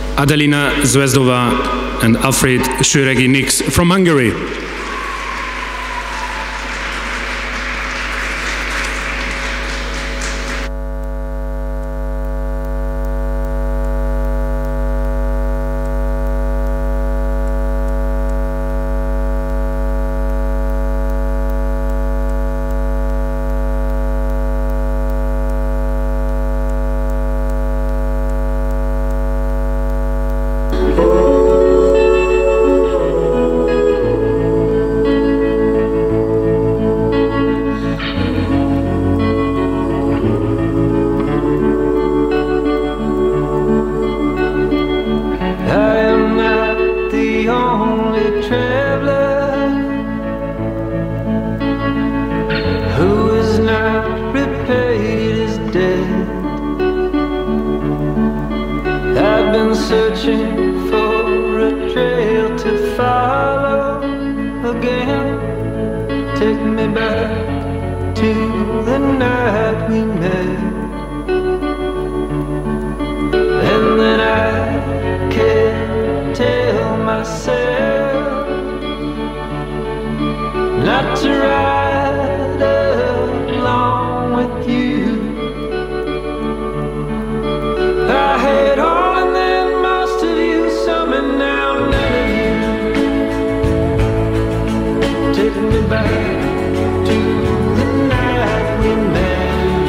Adelina, Zvezdova and Alfred, Soregi, Niksz from Hungary. Who is not repaid is dead. I've been searching for a trail to follow again. Take me back to the night we met, and then I can't tell myself not to ride along with you. I had all and then most of you, some and now none of you. Take me back to the night we met.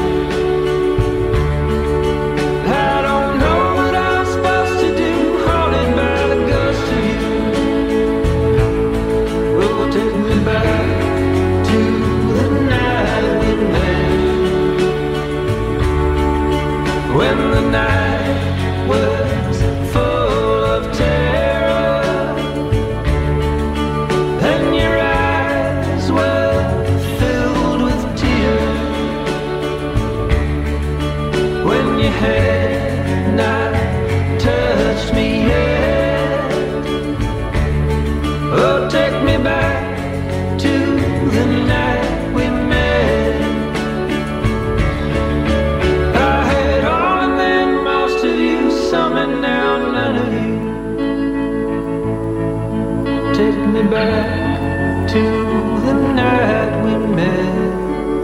I don't know what I'm supposed to do, haunted by the ghost of you. Oh, take me back to the night we met, when the night was full of terror and your eyes were filled with tears, when you had not touched me yet. Oh, take me back to the night we met. I had all and then most of you, some and now none of you. Take me back to the night we met.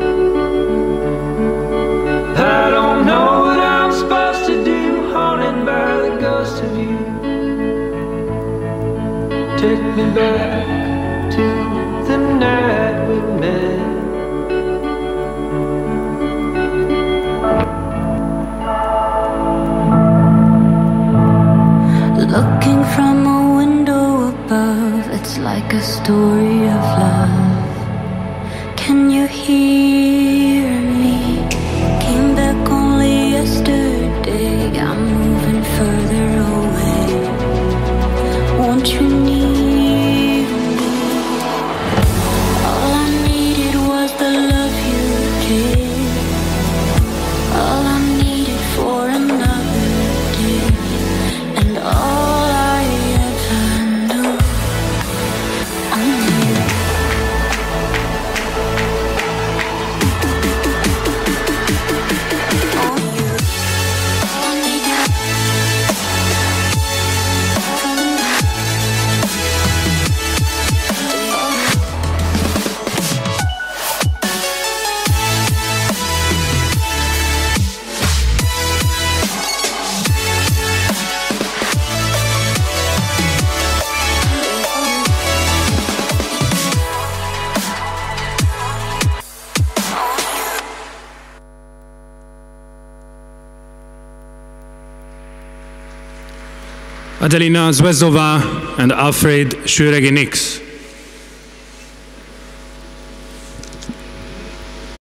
I don't know what I'm supposed to do, haunted by the ghost of you. Take me back to the night we met. Looking from a window above, it's like a story of love. Can you hear me? Came back only yesterday. I'm moving further away. Won't you need me? All I needed was the love you gave. All I needed for another day, and all I ever knew. I'm you. Adelina, Zvezdova and Alfred, Soregi, Niksz.